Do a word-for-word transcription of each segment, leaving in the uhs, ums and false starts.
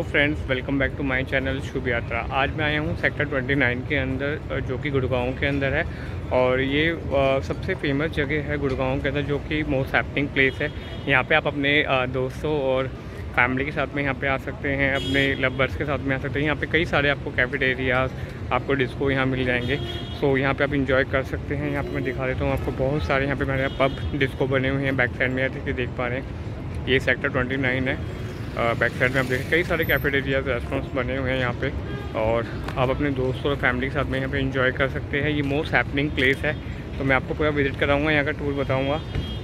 Friends, welcome back to my channel Shubh Yatra. आज मैं आया हूँ सेक्टर उनतीस के अंदर, जो कि गुड़गांव के अंदर है। और ये सबसे फेमस जगह है गुड़गांव के अंदर, जो कि मोस्ट हैपनिंग प्लेस है। यहाँ पे आप अपने दोस्तों और फैमिली के साथ में यहाँ पे आ सकते हैं, अपने लवर्स के साथ में आ सकते हैं। यहाँ पे कई सारे आपको कैफेटेरियाज, आपको डिस्को यहाँ मिल जाएंगे। सो यहाँ पे आप इंजॉय कर सकते हैं। यहाँ पे मैं दिखा देता हूँ आपको, बहुत सारे यहाँ पे मेरे पब डिस्को बने हुए हैं। बैक साइड में जैसे कि देख पा रहे हैं, ये सेक्टर उनतीस है। बैक साइड में आप देखें कई सारे कैफेटेरियाज, रेस्टोरेंट्स बने हुए हैं यहाँ पे, और आप अपने दोस्तों और फैमिली के साथ में यहाँ पे एंजॉय कर सकते हैं। ये मोस्ट हैपनिंग प्लेस है, तो मैं आपको पूरा विजिट कराऊंगा, यहाँ का टूर बताऊंगा।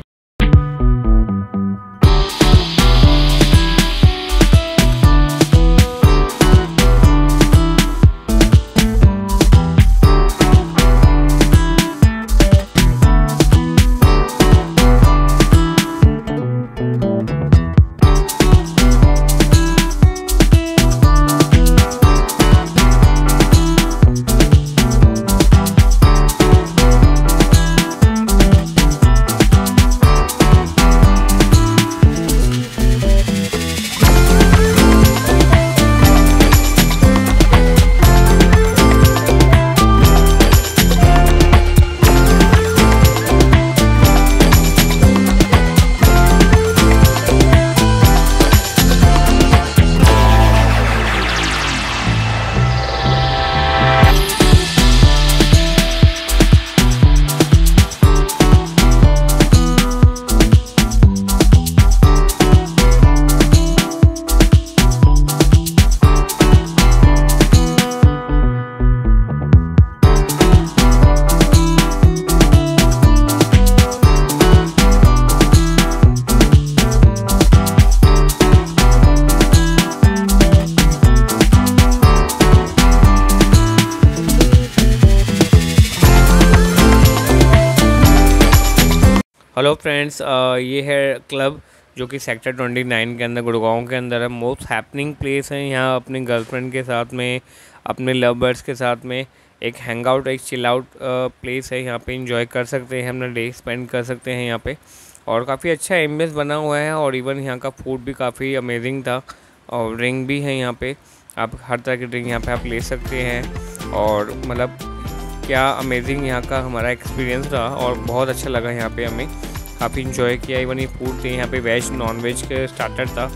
हेलो फ्रेंड्स, ये है क्लब जो कि सेक्टर उनतीस के अंदर गुड़गांव के अंदर है। मोस्ट हैपनिंग प्लेस है। यहाँ अपने गर्लफ्रेंड के साथ में, अपने लवर्स के साथ में एक हैंग आउट, एक चिल आउट प्लेस है। यहाँ पे एंजॉय कर सकते हैं, अपना डे स्पेंड कर सकते हैं यहाँ पे। और काफ़ी अच्छा एम्बियंस बना हुआ है, और इवन यहाँ का फूड भी काफ़ी अमेजिंग था। और ड्रिंक भी है यहाँ पे, आप हर तरह की ड्रिंक यहाँ पे आप ले सकते हैं। और मतलब क्या अमेजिंग यहाँ का हमारा एक्सपीरियंस रहा, और बहुत अच्छा लगा यहाँ पे हमें, काफ़ी इन्जॉय किया। इवन ये फूड थे यहाँ पे, वेज नॉन वेज के स्टार्टर था,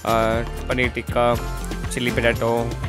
पनीर टिक्का, चिली पोटैटो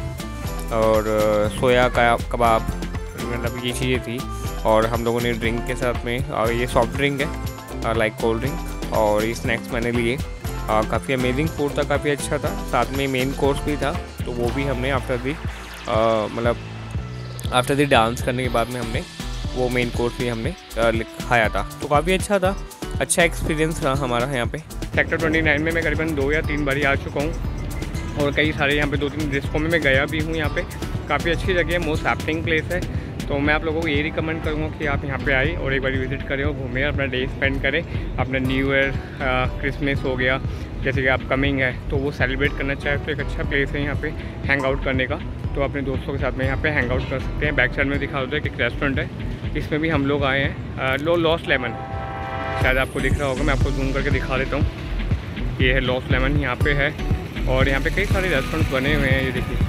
और सोया का कबाब, मतलब ये चीज़ें थी। और हम लोगों ने ड्रिंक के साथ में, और ये सॉफ्ट ड्रिंक है लाइक कोल्ड ड्रिंक, और ये स्नैक्स मैंने लिए। काफ़ी अमेजिंग फूड था, काफ़ी अच्छा था। साथ में मेन कोर्स भी था, तो वो भी हमने आफ्टर दी मतलब आफ्टर दी डांस करने के बाद में हमने वो मेन कोर्स भी हमने खाया था। तो काफ़ी अच्छा था, अच्छा एक्सपीरियंस रहा हमारा यहाँ पे। सेक्टर उनतीस में मैं करीबन दो या तीन बारी आ चुका हूँ, और कई सारे यहाँ पे दो तीन डिस्को में मैं गया भी हूँ। यहाँ पे काफ़ी अच्छी जगह है, मोस्ट हैपनिंग प्लेस है। तो मैं आप लोगों को ये रिकमेंड करूँगा कि आप यहाँ पे आए और एक बार विजिट करें और घूमें, अपना डे स्पेंड करें। अपना न्यू ईयर, क्रिसमस हो गया, जैसे कि आप कमिंग है, तो वो सेलिब्रेट करना चाहे तो एक अच्छा प्लेस है यहाँ पे हैंग आउट करने का। तो अपने दोस्तों के साथ में यहाँ पे हैंग आउट कर सकते हैं। बैक साइड में दिखा दो, एक रेस्टोरेंट है, इसमें भी हम लोग आए हैं। लो लॉस्ट लेमन, शायद आपको दिख रहा होगा, मैं आपको जूम करके दिखा देता हूँ। ये है लॉस्ट लेमन, यहाँ पे है। और यहाँ पे कई सारे रेस्टोरेंट्स बने हुए हैं, ये देखिए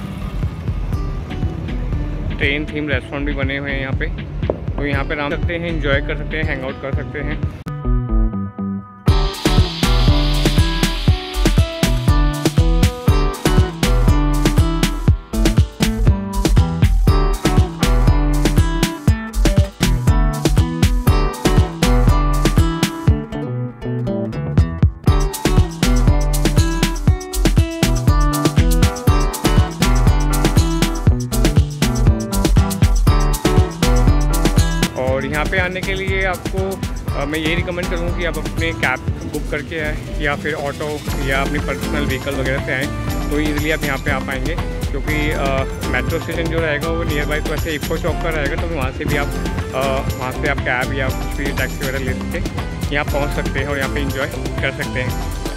ट्रेन थीम रेस्टोरेंट भी बने हुए हैं यहाँ पे। तो यहाँ पे आराम सकते हैं, एंजॉय कर सकते हैं, हैंग आउट कर सकते हैं। यहाँ पे आने के लिए आपको आ, मैं ये रिकमेंड करूँगा कि आप अपने कैब बुक करके आए, या फिर ऑटो या अपनी पर्सनल व्हीकल वगैरह से आएँ, तो ईज़िली आप यहाँ पे आ पाएंगे। क्योंकि मेट्रो स्टेशन जो रहेगा वो नियर बाई, तो ऐसे इको चौक का रहेगा, तो वहाँ से भी आप आ, वहाँ से आप कैब या कुछ भी टैक्सी वगैरह ले सकते यहाँ पहुँच सकते हैं, और यहाँ पर इंजॉय कर सकते हैं।